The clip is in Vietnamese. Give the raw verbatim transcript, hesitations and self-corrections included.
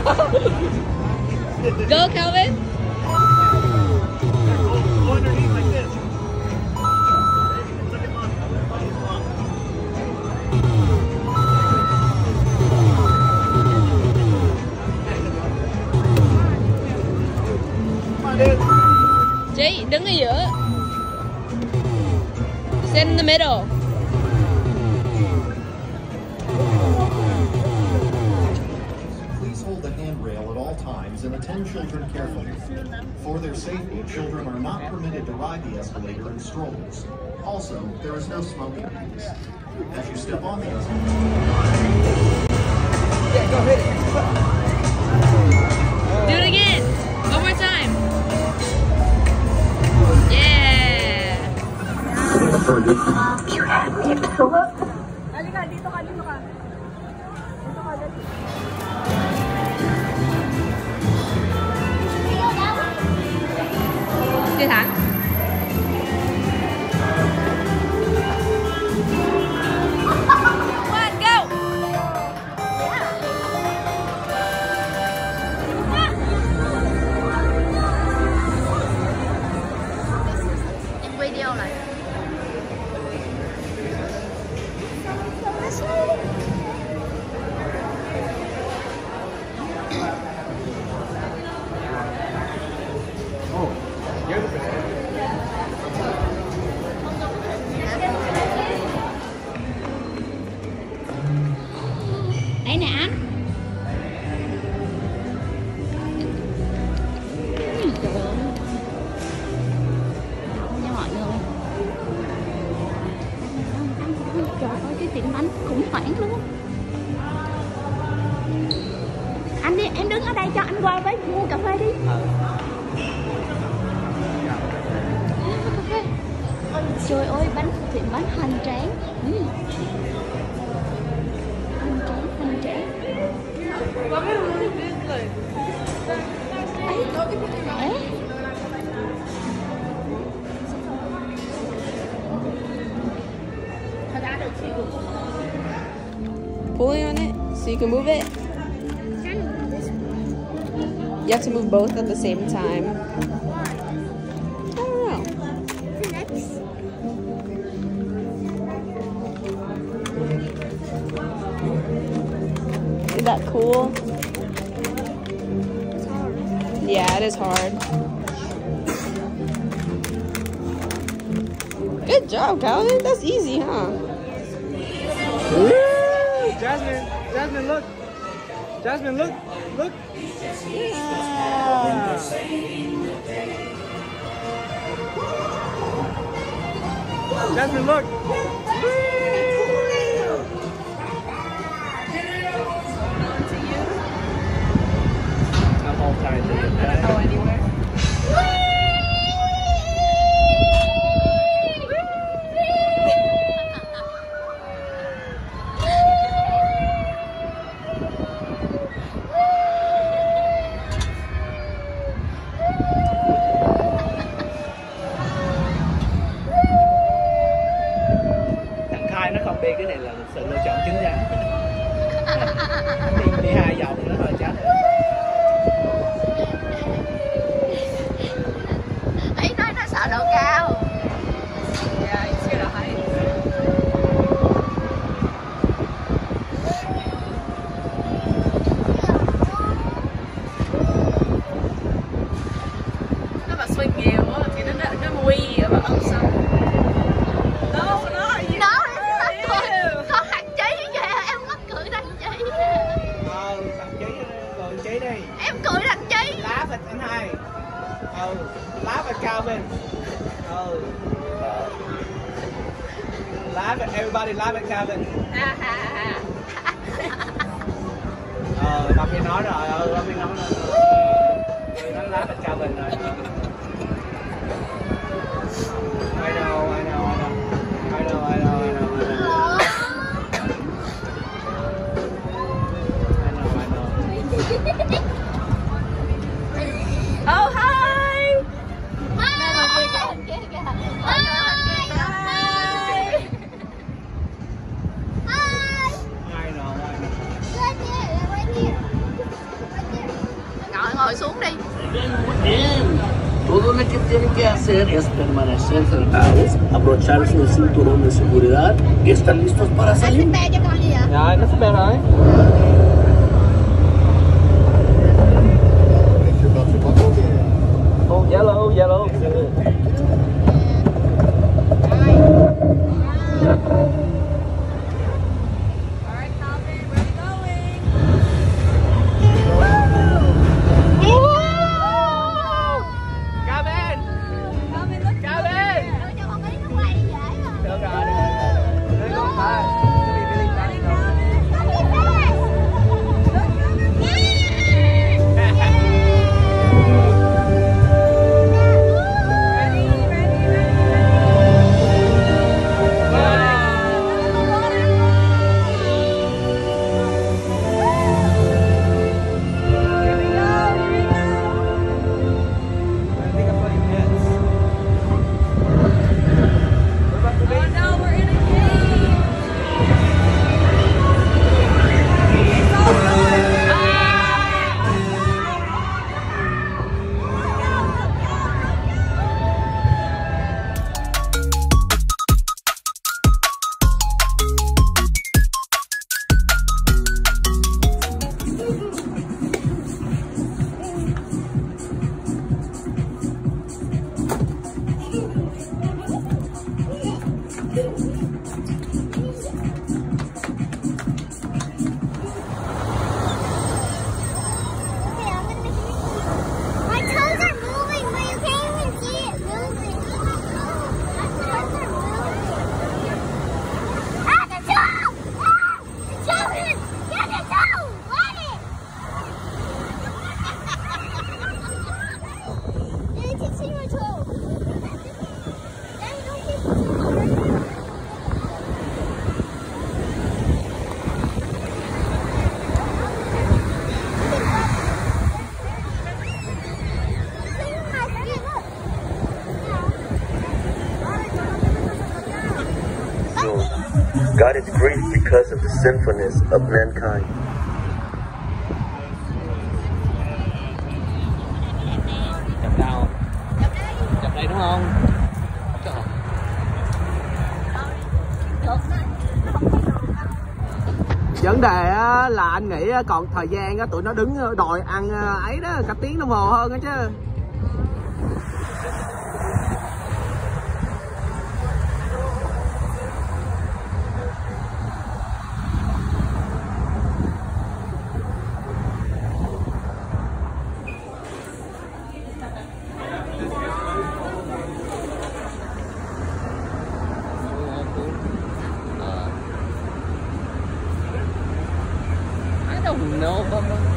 Go, Calvin. Chị đứng ở giữa. Sit in the middle. Please hold the handrail at all times and attend children carefully. For their safety, children are not permitted to ride the escalator in strollers. Also, there is no smoking use. As you step on the escalator. Yeah, go hit it. Do it again. One more time. Yeah. Halika, dito ka, dito ka. Dito ka, dito. Đi thẳng. One, go. Em video lại. Đây nè anh. Ui, trời ơi. Nha mọi người. Trời ơi, cái tiệm bánh khủng hoảng luôn. Anh đi, em đứng ở đây cho anh qua với mua cà phê đi. Cà phê. Trời ơi, bánh tiệm bánh hoành tráng. Ừ. Hoành tráng, hoành tráng. Ấy, ấy. Pulling on it so you can move it. You have to move both at the same time. I don't know. Is that cool? Yeah, it is hard. Good job, Calvin. That's easy, huh? Woo! Jasmine, Jasmine, look. Jasmine, look, look. Yeah. Jasmine, look. I'm all tired. Go anywhere. Nó không đi, cái này là sự lựa chọn chính đáng. đi, đi hai vòng nữa thôi chết. Ấy nói nó sợ độ cao. Yeah, it's scared of height. Nó mà swing nhiều quá thì nó nó, nó nguy ở vào ông sông. Em cười thằng Chí. Laugh at anh hai. Oh, laugh at Calvin. Oh. Laugh at everybody, laugh at Calvin. Ờ, Bobby nói rồi, ờ, Bobby nói rồi. Nó laugh at Calvin rồi. I know, I know, I know. I know, I know, I know, I know. I know, I know. Oh, hi! Hi! I know, I know. Right here, right here. Right here. ngồi xuống đi. Todo lo que tienen que hacer es permanecer sentados, abrocharse el cinturón de seguridad y estar listos para salir. Anh ship cho con gì vậy? Rồi, nó ship rồi. Ô, dạ luôn, dạ luôn. God is grieved because of the sinfulness of mankind. Chụp đâu? Chụp đây đúng không? Vấn đề là anh nghĩ còn thời gian tụi nó đứng đòi ăn ấy đó cả tiếng đồng hồ hơn đó chứ. I don't know, but